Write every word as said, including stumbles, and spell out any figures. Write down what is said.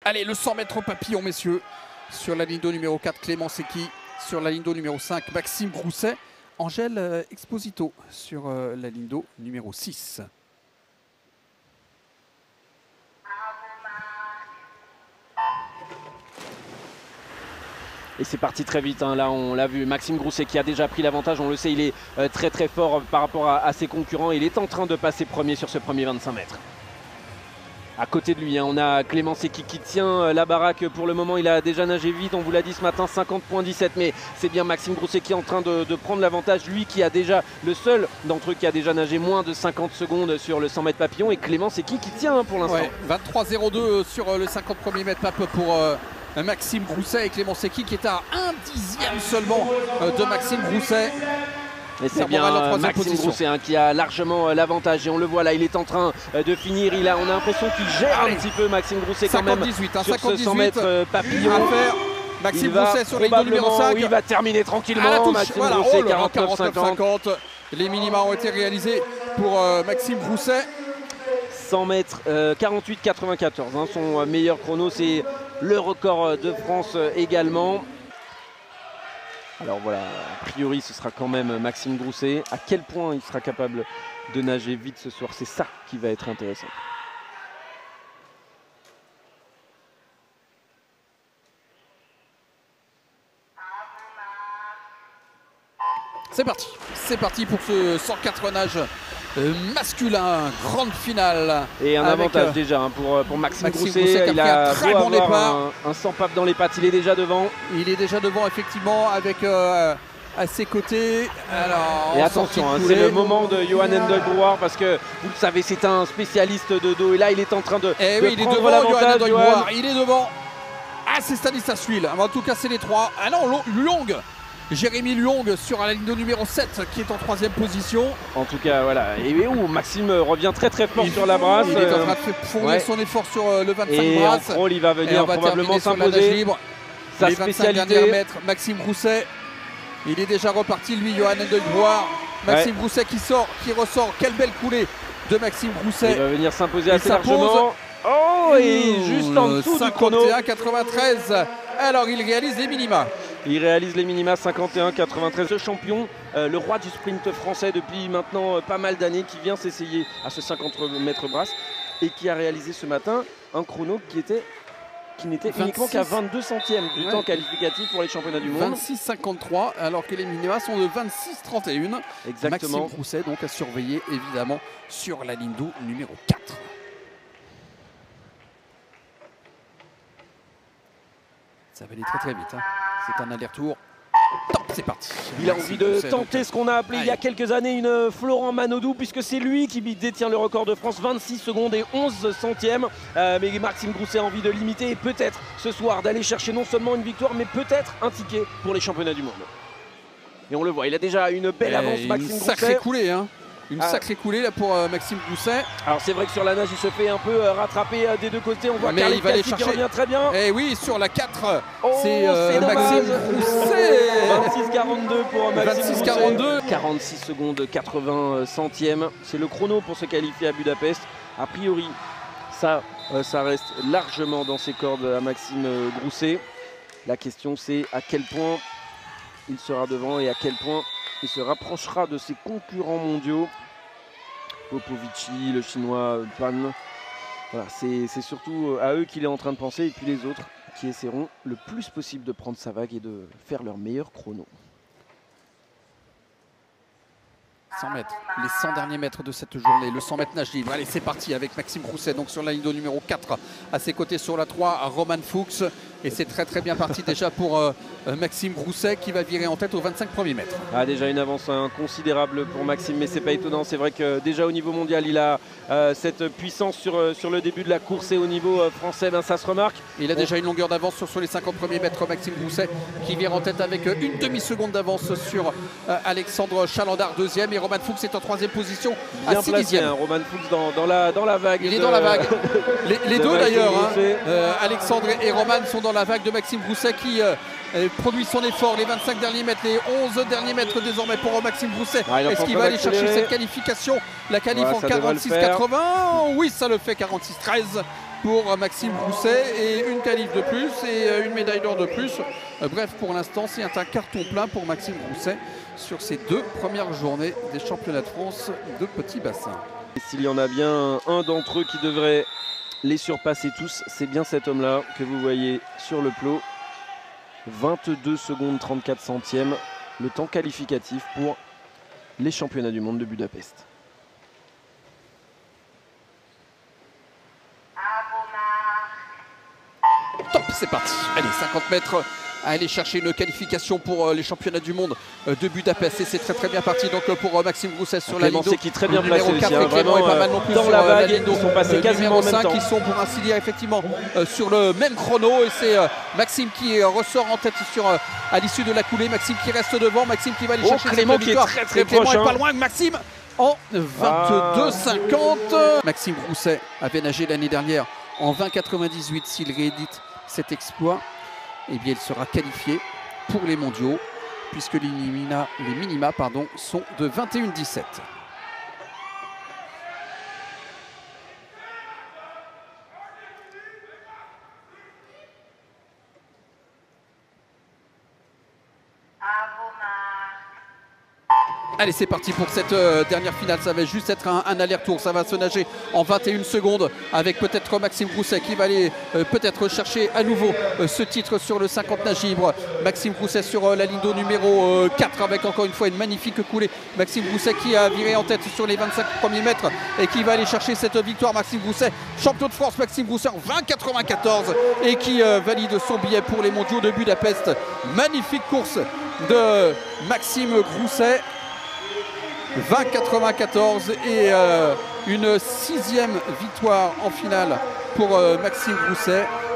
Allez, le cent mètres au papillon, messieurs. Sur la ligne d'eau numéro quatre, Clément Secchi. Sur la ligne d'eau numéro cinq, Maxime Grousset. Angèle euh, Exposito sur euh, la ligne d'eau numéro six. Et c'est parti très vite, hein. Là on l'a vu, Maxime Grousset qui a déjà pris l'avantage, on le sait, il est euh, très très fort par rapport à, à ses concurrents. Il est en train de passer premier sur ce premier vingt-cinq mètres. À côté de lui, hein, on a Clément Secchi qui tient euh, la baraque pour le moment. Il a déjà nagé vite, on vous l'a dit ce matin, cinquante virgule dix-sept. Mais c'est bien Maxime Grousset qui est en train de, de prendre l'avantage. Lui qui a déjà, le seul d'entre eux qui a déjà nagé moins de cinquante secondes sur le cent mètres papillon. Et Clément Secchi qui tient hein, pour l'instant. Ouais, vingt-trois zéro deux sur euh, le cinquante premiers mètres pape pour euh, Maxime Grousset et Clément Secchi qui est à un dixième seulement euh, de Maxime Grousset. Et c'est bien euh, Maxime Grousset hein, qui a largement euh, l'avantage et on le voit là, il est en train euh, de finir. Il a, on a l'impression qu'il gère Allez. un petit peu Maxime Grousset quand même hein, sur ce cent mètres euh, papillon. À faire. Maxime Grousset sur les deux numéro cinq. Oui, il va terminer tranquillement. Maxime voilà, Grousset, oh quarante-neuf cinquante. Les minima ont été réalisés pour euh, Maxime Grousset. cent mètres, euh, quarante-huit quatre-vingt-quatorze. Hein, son meilleur chrono, c'est le record de France euh, également. Alors voilà, a priori ce sera quand même Maxime Grousset. À quel point il sera capable de nager vite ce soir, c'est ça qui va être intéressant. C'est parti, c'est parti pour ce cent quatre nages euh, masculin, grande finale. Et un avantage euh, déjà hein, pour, pour Maxime, Maxime Grousset. Grousset il a un très bon départ. Un, un cent pape dans les pattes, il est déjà devant. Il est déjà devant effectivement avec euh, à ses côtés. Alors, et attention, hein, c'est le moment de Johan Endelbrouwer parce que vous le savez, c'est un spécialiste de dos et là il est en train de, et de oui, il prendre est devant, l'avantage. Johan Endelbrouwer, il est devant. Ah, c'est Stanislas Huil. En tout cas, c'est les trois. Ah non, Long. Jérémy Long sur la ligne de numéro sept qui est en troisième position. En tout cas, voilà. Et où Maxime revient très très fort il sur la brasse. Il est en train de fournir ouais. son effort sur le vingt-cinq et brasses. Et en crawl, il va venir va probablement s'imposer. Sa les spécialité. Mètres, Maxime Grousset. Il est déjà reparti, lui, Johan Endelbrouwer. Maxime ouais. Grousset qui sort, qui ressort. Quelle belle coulée de Maxime Grousset. Il va venir s'imposer assez largement. Oh, et juste en dessous du chrono. cinquante et un quatre-vingt-treize. Alors, il réalise les minima. Il réalise les minima cinquante et un quatre-vingt-treize. Ce champion, euh, le roi du sprint français depuis maintenant euh, pas mal d'années, qui vient s'essayer à ce cinquante mètres brasse et qui a réalisé ce matin un chrono qui était qui n'était uniquement qu'à vingt-deux centièmes du ouais. temps qualificatif pour les championnats du monde. vingt-six cinquante-trois alors que les minima sont de vingt-six trente et un. Exactement. Maxime Grousset donc à surveiller évidemment sur la ligne d'eau numéro quatre. Ça va aller très très vite. Hein. C'est un aller-retour. Top, c'est parti. Il a envie de tenter ce qu'on a appelé Aïe. il y a quelques années une Florent Manodou, puisque c'est lui qui détient le record de France, vingt-six secondes et onze centièmes. Euh, mais Maxime Grousset a envie de limiter et peut-être ce soir d'aller chercher non seulement une victoire, mais peut-être un ticket pour les championnats du monde. Et on le voit, il a déjà une belle et avance, Maxime Grousset. Sacrée coulée, hein. Une ah. sacrée coulée là pour euh, Maxime Grousset. Alors c'est vrai que sur la nage il se fait un peu euh, rattraper euh, des deux côtés. On voit mais il va aller chercher. Qui revient très bien. Et oui, sur la quatre, oh, c'est euh, Maxime Grousset. vingt-six quarante-deux pour Maxime vingt-six quarante-deux. quarante-six secondes quatre-vingts centièmes. C'est le chrono pour se qualifier à Budapest. A priori, ça, euh, ça reste largement dans ses cordes à Maxime euh, Grousset. La question c'est à quel point il sera devant et à quel point il se rapprochera de ses concurrents mondiaux. Popovici, le chinois Pan. Voilà, c'est surtout à eux qu'il est en train de penser et puis les autres qui essaieront le plus possible de prendre sa vague et de faire leur meilleur chrono. cent mètres, les cent derniers mètres de cette journée, le cent mètres nage libre. Allez, c'est parti avec Maxime Grousset donc sur la ligne d'eau numéro quatre. À ses côtés sur la trois, Roman Fuchs. Et c'est très très bien parti déjà pour euh, Maxime Grousset qui va virer en tête aux vingt-cinq premiers mètres. Ah, déjà une avance hein, considérable pour Maxime, mais c'est pas étonnant. C'est vrai que déjà au niveau mondial, il a euh, cette puissance sur, euh, sur le début de la course et au niveau euh, français, ben, ça se remarque. Il a On... déjà une longueur d'avance sur, sur les cinquante premiers mètres, Maxime Grousset qui vire en tête avec euh, une demi-seconde d'avance sur euh, Alexandre Chalandard, deuxième. Et Roman Fuchs est en troisième position bien à six dixièmes. Hein, Roman Fuchs dans, dans, la, dans la vague. Il est de... dans la vague. Les, les deux d'ailleurs, hein, euh, Alexandre et Roman sont dans la vague de Maxime Grousset qui euh, produit son effort. Les vingt-cinq derniers mètres, les onze derniers mètres désormais pour Maxime Grousset. Ah, est-ce qu'il va aller chercher cette qualification? La qualif voilà, en quarante-six quatre-vingts. Oui, ça le fait, quarante-six treize. pour Maxime Grousset et une qualif de plus et une médaille d'or de plus. Bref, pour l'instant, c'est un carton plein pour Maxime Grousset sur ces deux premières journées des championnats de France de petit bassin. S'il y en a bien un d'entre eux qui devrait les surpasser tous, c'est bien cet homme-là que vous voyez sur le plot. vingt-deux secondes trente-quatre centièmes, le temps qualificatif pour les championnats du monde de Budapest. Top, c'est parti. Allez, cinquante mètres à aller chercher une qualification pour les championnats du monde de Budapest. Et c'est très très bien parti donc pour Maxime Grousset sur la ligne. Qui est très bien placé quatre, aussi, hein, vraiment, est pas mal non plus dans la vague. La ils sont passés quasiment en même temps. Ils sont pour ainsi dire effectivement euh, sur le même chrono. Et c'est euh, Maxime qui euh, ressort en tête sur, euh, à l'issue de la coulée. Maxime qui reste devant. Maxime qui va aller oh, chercher Clément cette qui victoire. est très très Clément proche. est hein. pas loin que Maxime en vingt-deux cinquante. Ah. Maxime Grousset avait nagé l'année dernière en vingt quatre-vingt-dix-huit. S'il réédite cet exploit, eh bien, il sera qualifié pour les mondiaux, puisque les minima, les minima pardon, sont de vingt et un dix-sept. Allez, c'est parti pour cette euh, dernière finale. Ça va juste être un, un aller-retour. Ça va se nager en vingt et une secondes avec peut-être Maxime Grousset qui va aller euh, peut-être chercher à nouveau euh, ce titre sur le cinquante nage libre. Maxime Grousset sur euh, la ligne d'eau numéro euh, quatre avec encore une fois une magnifique coulée. Maxime Grousset qui a viré en tête sur les vingt-cinq premiers mètres et qui va aller chercher cette victoire. Maxime Grousset, champion de France, Maxime Grousset en vingt quatre-vingt-quatorze et qui euh, valide son billet pour les mondiaux de Budapest. Magnifique course de Maxime Grousset. vingt quatre-vingt-quatorze et euh, une sixième victoire en finale pour euh, Maxime Grousset.